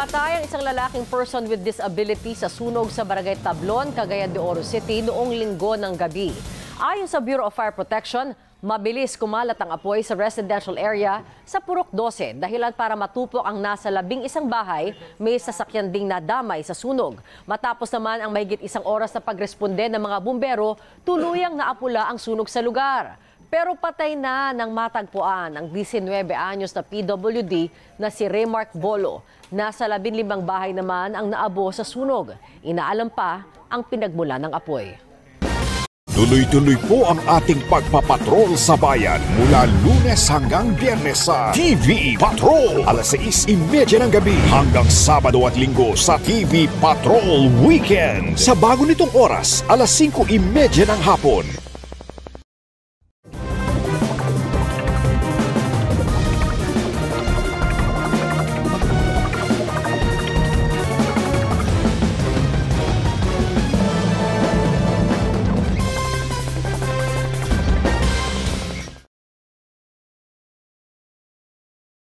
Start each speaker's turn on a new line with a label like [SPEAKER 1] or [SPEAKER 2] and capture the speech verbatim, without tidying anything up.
[SPEAKER 1] Napatay ang isang lalaking person with disability sa sunog sa Barangay Tablon, Cagayan de Oro City noong linggo ng gabi. Ayon sa Bureau of Fire Protection, mabilis kumalat ang apoy sa residential area sa Purok twelve dahilan para matupok ang nasa labing isang bahay, may sasakyan ding nadamay sa sunog. Matapos naman ang mahigit isang oras na pagresponde ng mga bumbero, tuluyang naapula ang sunog sa lugar. Pero patay na ng matagpuan ang nineteen anyos na P W D na si Raymark Bolo. Nasa labing limang bahay naman ang naabo sa sunog. Inaalam pa ang pinagmula ng apoy.
[SPEAKER 2] Tuloy-tuloy po ang ating pagpapatrol sa bayan mula Lunes hanggang Biyernes sa T V Patrol. alas sais trenta ng gabi hanggang Sabado at Linggo sa T V Patrol Weekend. Sa bago nitong oras, alas singko trenta ng hapon.